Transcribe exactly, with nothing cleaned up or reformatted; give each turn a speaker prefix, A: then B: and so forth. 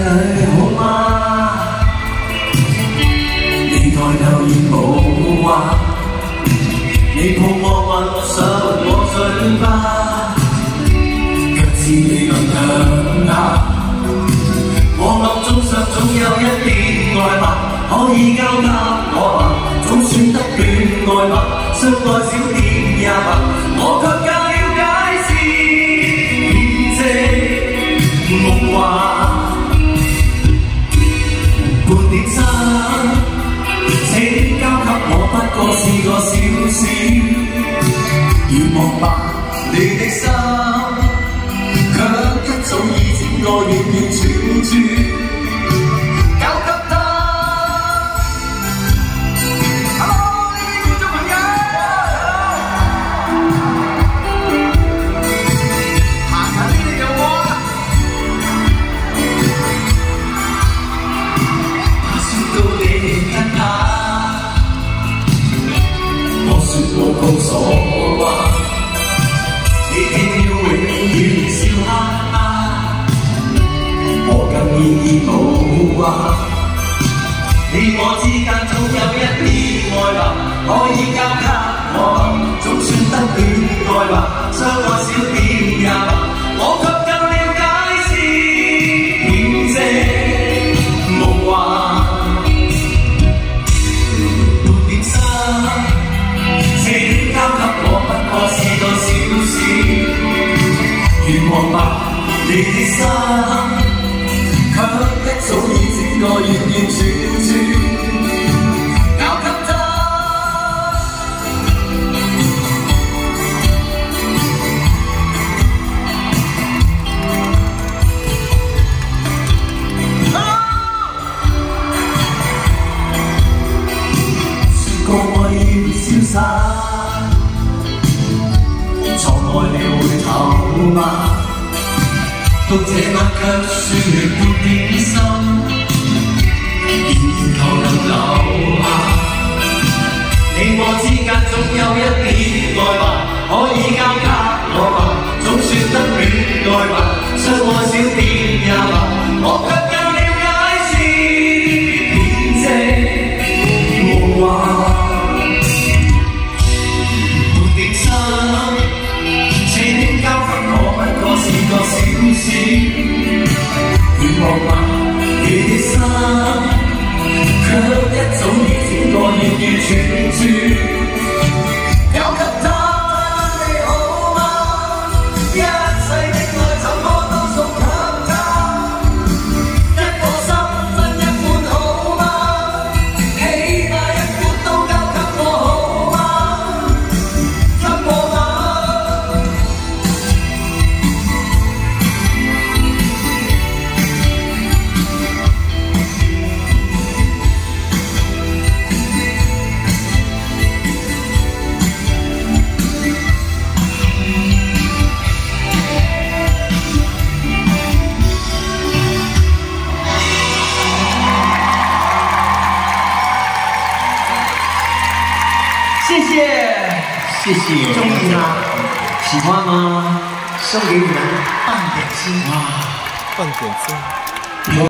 A: 好嗎？你抬頭亦無話，你抱我吻上我嘴巴，卻知你能強大。我暗中想總有一點愛吧，可以交給我吧，總算得戀愛吧，相愛少點也罷，我卻更了解是騙藉夢話。半點心，請交給我，不過是個小小願望吧。你的心，卻一早已整個完完全全交給他。Hello， 呢啲觀眾朋友，行近呢啲就我啦。他說到你跟他，我說我告訴我話，你聽了永遠笑哈哈，我更願意無話。你我之間總有一點愛吧，可以交給我吧，總算得戀愛吧，相愛少點也罷，我卻更了解是騙藉夢話。半點心，請交給我，不過是個小小願望吧。你的心，卻一早已整個完完全全交給他。說過愛要瀟灑，錯愛了回頭嗎？到這晚卻說半點心，然後能留下。你我之間總有一點愛吧，可以交給我吧，總算得戀愛吧，相愛少點也罷，我卻更了解是騙藉夢話。半點心，請交給我，不過是個小小願望吧。你的心，卻一早已整個完完全全交給他。你好嗎？一切的愛怎麼都屬給他，一個心分一半好嗎？起碼一半都交給我好嗎？給我吧。谢谢，谢谢，中意吗？喜欢吗？送给你们半点心。哇，半点心。